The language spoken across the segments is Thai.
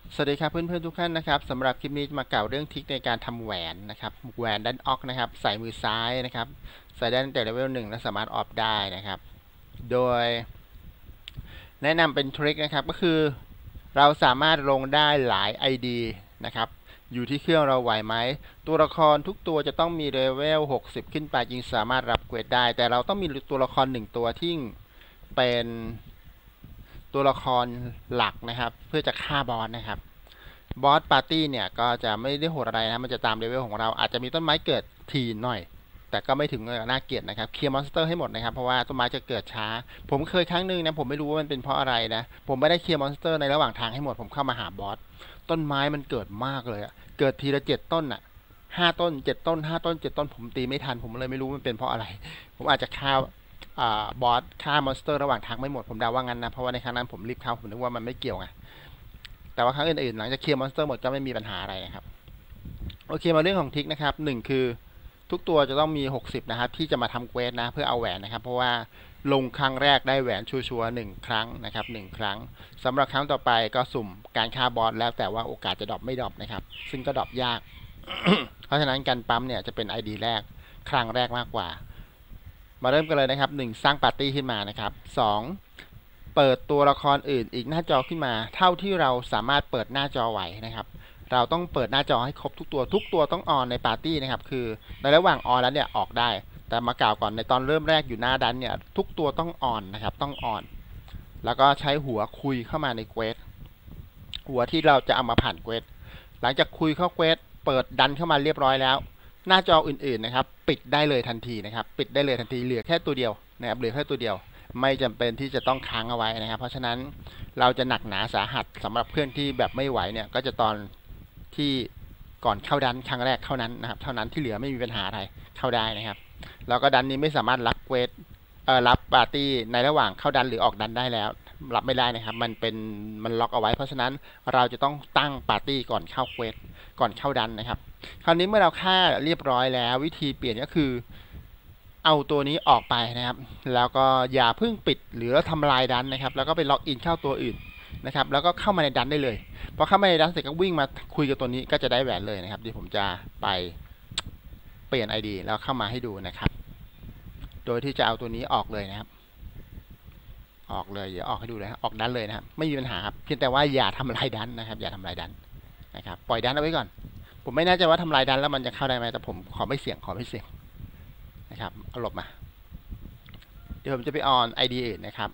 สวัสดีครับเพื่อนๆทุกท่านนะครับสำหรับคลิปนี้จะมากล่าวเรื่องทริคในการทำแหวนนะครับแหวนดันออกนะครับใส่มือซ้ายนะครับใส่ได้ตั้งแต่เลเวล1และสามารถออฟได้นะครับโดยแนะนำเป็นทริคนะครับก็คือเราสามารถลงได้หลาย ID นะครับอยู่ที่เครื่องเราไหวไหมตัวละครทุกตัวจะต้องมีเลเวล60ขึ้นไปจึงสามารถรับเควสได้แต่เราต้องมีตัวละคร1ตัวที่เป็นตัวละครหลักนะครับเพื่อจะฆ่าบอสนะครับบอสปาร์ตี้เนี่ยก็จะไม่ได้โหดอะไรนะมันจะตามเลเวลของเราอาจจะมีต้นไม้เกิดทีหน่อยแต่ก็ไม่ถึงน่าเกลียดนะครับเคลียร์มอนสเตอร์ให้หมดนะครับเพราะว่าต้นไม้จะเกิดช้าผมเคยครั้งหนึ่งนะผมไม่รู้ว่ามันเป็นเพราะอะไรนะผมไม่ได้เคลียร์มอนสเตอร์ในระหว่างทางให้หมดผมเข้ามาหาบอสต้นไม้มันเกิดมากเลยอะเกิดทีละ7 ต้นอะ5 ต้น7 ต้น5 ต้น7 ต้นผมตีไม่ทันผมเลยไม่รู้มันเป็นเพราะอะไรผมอาจจะฆ่าบอสฆ่ามอนสเตอร์ระหว่างทางไม่หมดผมเดาว่างั้นนะเพราะว่าในครั้งนั้นผมรีบเข้าผมนึกว่ามันไม่เกี่ยวไงแต่ว่าครั้งอื่นๆหลังจากเคลียร์มอนสเตอร์หมดก็ไม่มีปัญหาอะไรนะครับโอเคมาเรื่องของทริคนะครับ1คือทุกตัวจะต้องมี60นะครับที่จะมาทำเควสนะเพื่อเอาแหวนนะครับเพราะว่าลงครั้งแรกได้แหวนชัวร์ๆ1 ครั้งนะครับ1 ครั้งสำหรับครั้งต่อไปก็สุ่มการฆ่าบอสแล้วแต่ว่าโอกาสจะดรอปไม่ดรอปนะครับซึ่งก็ดรอปยาก เพราะฉะนั้นการปั๊มเนี่ยจะเป็น ID แรกครั้งแรกมากกว่ามาเริ่มกันเลยนะครับ1สร้างปาร์ตี้ขึ้นมานะครับ2เปิดตัวละครอื่นอีกหน้าจอขึ้นมาเท่าที่เราสามารถเปิดหน้าจอไหวนะครับเราต้องเปิดหน้าจอให้ครบทุกตัวต้องออนในปาร์ตี้นะครับคือในระหว่างออนแล้วเนี่ยออกได้แต่มากล่าวก่อนในตอนเริ่มแรกอยู่หน้าดันเนี่ยทุกตัวต้องออนนะครับต้องออนแล้วก็ใช้หัวคุยเข้ามาในเควสหัวที่เราจะเอามาผ่านเควสหลังจากคุยเข้าเควสเปิดดันเข้ามาเรียบร้อยแล้วหน้าจออื่นๆนะครับปิดได้เลยทันทีนะครับปิดได้เลยทันทีเหลือแค่ตัวเดียวนะครับเหลือแค่ตัวเดียวไม่จำเป็นที่จะต้องค้างเอาไว้นะครับเพราะฉะนั้นเราจะหนักหนาสาหัสสำหรับเพื่อนที่แบบไม่ไหวเนี่ยก็จะตอนที่ก่อนเข้าดันครั้งแรกเท่านั้นนะครับเท่านั้นที่เหลือไม่มีปัญหาอะไรเข้าได้นะครับแล้วก็ดันนี้ไม่สามารถรับเควสรับปาร์ตี้ในระหว่างเข้าดันหรือออกดันได้แล้วรับไม่ได้นะครับมันล็อกเอาไว้เพราะฉะนั้นเราจะต้องตั้งปาร์ตี้ก่อนเข้าเควสก่อนเข้าดันนะครับคราวนี้เมื่อเราฆ่าเรียบร้อยแล้ววิธีเปลี่ยนก็คือเอาตัวนี้ออกไปนะครับแล้วก็อย่าเพิ่งปิดหรือทำลายดันนะครับแล้วก็ไปล็อกอินเข้าตัวอื่นนะครับแล้วก็เข้ามาในดันได้เลยพอเข้ามาในดันเสร็จก็วิ่งมาคุยกับตัวนี้ก็จะได้แหวนเลยนะครับเดี๋ยวผมจะไปเปลี่ยน ID แล้วเข้ามาให้ดูนะครับโดยที่จะเอาตัวนี้ออกเลยนะครับออกเลยเดี๋ยวออกให้ดูเลยออกดันเลยนะครับไม่มีปัญหาครับเพียงแต่ว่าอย่าทำลายดันนะครับอย่าทำลายดันนะครับปล่อยดันเอาไว้ก่อนผมไม่แน่ใจว่าทำลายดันแล้วมันจะเข้าได้ไหมแต่ผมขอไม่เสี่ยงนะครับเอาหลบมาเดี๋ยวผมจะไปออน ID อื่นนะครับ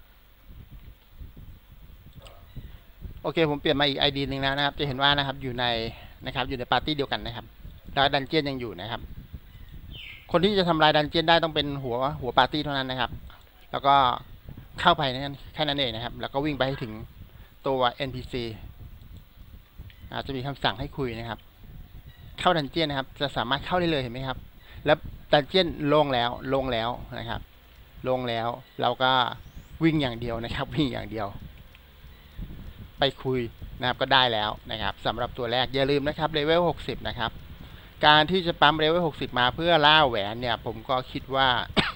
โอเคผมเปลี่ยนมาอีก ID หนึ่งแล้วนะครับจะเห็นว่านะครับอยู่ในปาร์ตี้เดียวกันนะครับแล้วดันเจียนยังอยู่นะครับคนที่จะทำลายดันเจียนได้ต้องเป็นหัวปาร์ตี้เท่านั้นนะครับแล้วก็เข้าไปนั่นแค่นั้นเองนะครับแล้วก็วิ่งไปให้ถึงตัว NPC จะมีคำสั่งให้คุยนะครับเข้าดันเจียนนะครับจะสามารถเข้าได้เลยเห็นไหมครับแล้วดันเจียนลงแล้วนะครับลงแล้วเราก็วิ่งอย่างเดียวนะครับวิ่งอย่างเดียวไปคุยนะครับก็ได้แล้วนะครับสำหรับตัวแรกอย่าลืมนะครับเลเวล60นะครับการที่จะปั๊มเลเวล60มาเพื่อล่าแหวนเนี่ยผมก็คิดว่า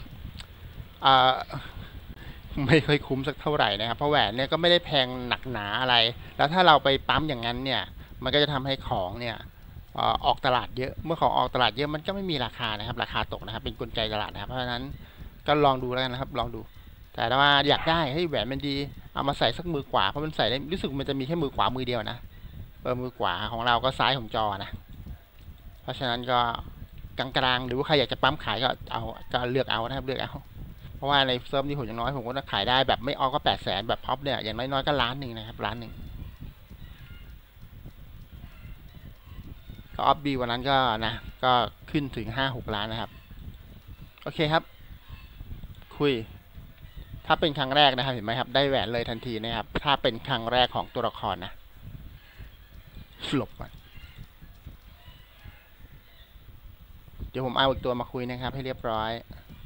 ไม่ค่อยคุ้มสักเท่าไหร่นะครับเพราะแหวนเนี่ยก็ไม่ได้แพงหนักหนาอะไรแล้วถ้าเราไปปั๊มอย่างนั้นเนี่ยมันก็จะทำให้ของเนี่ยออกตลาดเยอะเมื่อของออกตลาดเยอะมันก็ไม่มีราคานะครับราคาตกนะครับเป็นกลไกตลาดนะครับเพราะฉะนั้นก็ลองดูแล้วกันนะครับลองดูแต่ถ้าว่าอยากได้ให้แหวนมันดีเอามาใส่สักมือขวาเพราะมันใส่ได้รู้สึกมันจะมีแค่มือขวามือเดียวนะมือขวาของเราก็ซ้ายของจอนะเพราะฉะนั้นก็กลางๆหรือว่าใครอยากจะปั๊มขายก็เลือกเอานะครับเลือกเอาเพราะว่าในเซิร์ฟนี้ผมอย่างน้อยผมก็ขายได้แบบไม่ออกก็800,000แบบพ็อปเนี่ยอย่างน้อยๆก็1,000,000นะครับ1,000,000ก็ออฟบีวันนั้นก็นะก็ขึ้นถึง5-6 ล้านนะครับโอเคครับคุยถ้าเป็นครั้งแรกนะครับเห็นไหมครับได้แหวนเลยทันทีนะครับถ้าเป็นครั้งแรกของตัวละครนะหลบก่อนเดี๋ยวผมเอาอีกตัวมาคุยนะครับให้เรียบร้อย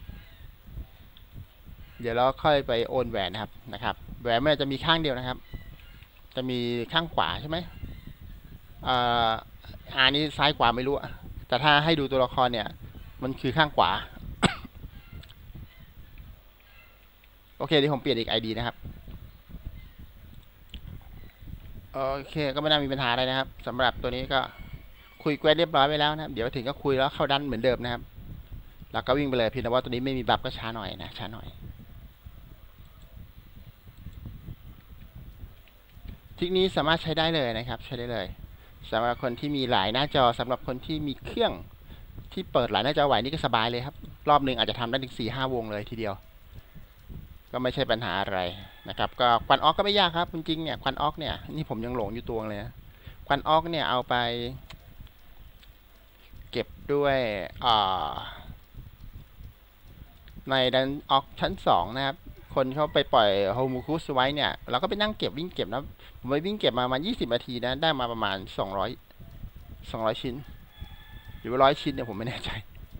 เดี๋ยวเราค่อยไปโอนแหวนนะครับแหวนมันจะมีข้างเดียวนะครับจะมีข้างขวาใช่ไหมนี้ซ้ายขวาไม่รู้แต่ถ้าให้ดูตัวละครเนี่ยมันคือข้างขวาโอเคเดี๋ยวผมเปลี่ยนอีก ID นะครับโอเคก็ไม่น่ามีปัญหาอะไรนะครับสำหรับตัวนี้ก็คุยแกวเรียบร้อยไปแล้วนะครับเดี๋ยวถึงก็คุยแล้วเข้าดันเหมือนเดิมนะครับแล้วก็วิ่งไปเลยเพียงแต่ว่าตัวนี้ไม่มีบัฟก็ช้าหน่อยนะช้าหน่อยทริคนี้สามารถใช้ได้เลยนะครับใช้ได้เลยสำหรับคนที่มีหลายหน้าจอสำหรับคนที่มีเครื่องที่เปิดหลายหน้าจอไหวนี่ก็สบายเลยครับรอบหนึ่งอาจจะทำได้ถึง4-5 วงเลยทีเดียวก็ไม่ใช่ปัญหาอะไรนะครับก็ควันออกก็ไม่ยากครับจริงๆเนี่ยควันออกเนี่ยนี่ผมยังหลงอยู่ตัวเลยนะควันออกเนี่ยเอาไปเก็บด้วยในดันออกชั้น2นะครับคนเขาไปปล่อยโฮมูคุสไว้เนี่ยเราก็ไปนั่งเก็บวิ่งเก็บนะผมไปวิ่งเก็บมาประมาณ20 นาทีนะได้มาประมาณ200ชิ้นหรือว่า100 ชิ้นเนี่ยผมไม่แน่ใจ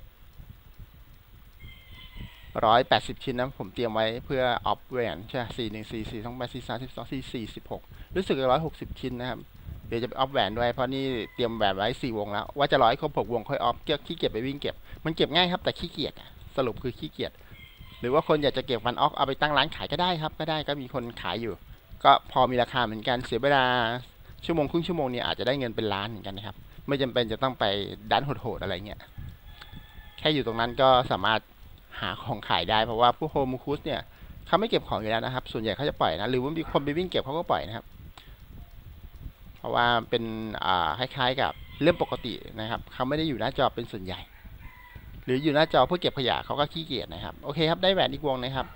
180 ชิ้นนะผมเตรียมไว้เพื่อออฟแหวนใช่41442843424446รู้สึก160 ชิ้นนะครับเดี๋ยวจะไปออฟแหวนด้วยเพราะนี่เตรียมแหวนไว้4 วงแล้วว่าจะร้อยครบ6 วงค่อยออฟขี้เกียจไปวิ่งเก็บมันเก็บง่ายครับแต่ขี้เกียจสรุปคือขี้เกียจหรือว่าคนอยากจะเก็บฟันออฟเอาไปตั้งร้านขายก็ได้ครับก็ได้ก็มีคนขายอยู่ก็พอมีราคาเหมือนกันเสียเวลาชั่วโมงครึ่งชั่วโมงเนี่ยอาจจะได้เงินเป็นล้านเหมือนกันนะครับไม่จำเป็นจะต้องไปดันโหดๆอะไรเงี้ยแค่อยู่ตรงนั้นก็สามารถหาของขายได้เพราะว่าผู้โฮมคูสเนี่ยเขาไม่เก็บของอยู่แล้วนะครับส่วนใหญ่เขาจะปล่อยนะหรือว่ามีคนไปวิ่งเก็บเขาก็ปล่อยนะครับเพราะว่าเป็นคล้ายๆกับเรื่องปกตินะครับเขาไม่ได้อยู่หน้าจอเป็นส่วนใหญ่หรืออยู่หน้าจอเพื่อเก็บขยะเขาก็ขี้เกียจนะครับโอเคครับได้แหวนอีกวงนะครับ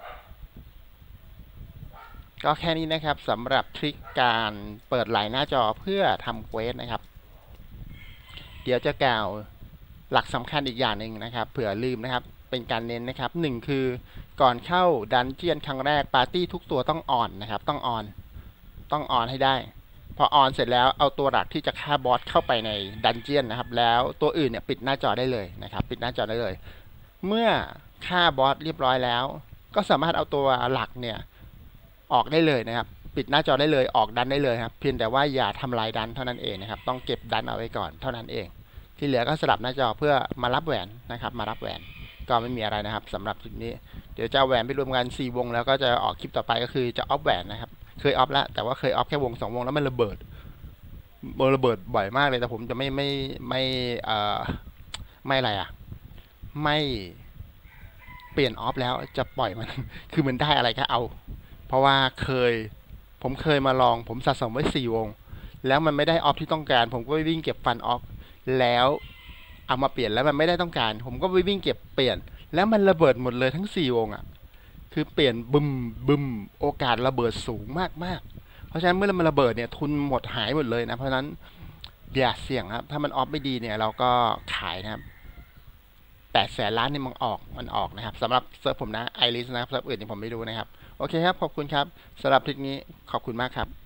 ก็แค่นี้นะครับสำหรับทริคการเปิดหลายหน้าจอเพื่อทำเควสนะครับเดี๋ยวจะกล่าวหลักสำคัญอีกอย่างหนึ่งนะครับเผื่อลืมนะครับเป็นการเน้นนะครับ1คือก่อนเข้าดันเจียนครั้งแรกปาร์ตี้ทุกตัวต้องออนนะครับต้องออนให้ได้พอออนเสร็จแล้วเอาตัวหลักที่จะฆ่าบอสเข้าไปในดันเจียนนะครับแล้วตัวอื่นเนี่ยปิดหน้าจอได้เลยนะครับปิดหน้าจอได้เลยเมื่อฆ่าบอสเรียบร้อยแล้วก็สามารถเอาตัวหลักเนี่ยออกได้เลยนะครับปิดหน้าจอได้เลยออกดันได้เลยครับเพียงแต่ว่าอย่าทำลายดันเท่านั้นเองนะครับต้องเก็บดันเอาไว้ก่อนเท่านั้นเองที่เหลือก็สลับหน้าจอเพื่อมารับแหวนนะครับมารับแหวนก็ไม่มีอะไรนะครับสำหรับคลิปนี้เดี๋ยวจะเอาแหวนไปรวมกัน4 วงแล้วก็จะออกคลิปต่อไปก็คือจะออฟแหวนนะครับเคยออฟแล้วแต่ว่าเคยออฟแค่วง2 วงแล้วมันระเบิดบ่อยมากเลยแต่ผมจะไม่อะไรอ่ะไม่เปลี่ยนออฟแล้วจะปล่อยมัน คือมันได้อะไรก็เอาเพราะว่าผมเคยมาลองผมสะสมไว้4 วงแล้วมันไม่ได้ออฟที่ต้องการผมก็ไปวิ่งเก็บฟันออฟแล้วเอามาเปลี่ยนแล้วมันไม่ได้ต้องการผมก็ไปวิ่งเก็บเปลี่ยนแล้วมันระเบิดหมดเลยทั้ง4 วงอ่ะคือเปลี่ยนบึมโอกาสระเบิดสูงมากเพราะฉะนั้นเมื่อมันระเบิดเนี่ยทุนหมดหายหมดเลยนะเพราะฉะนั้นอย่าเสี่ยงครับถ้ามันออฟไม่ดีเนี่ยเราก็ขายนะครับ800,000,000นี่มันออกนะครับสำหรับเซิร์ฟผมนะไอริสนะครับเซิร์ฟอื่นที่ผมไม่รู้นะครับโอเคครับขอบคุณครับสำหรับคลิปนี้ขอบคุณมากครับ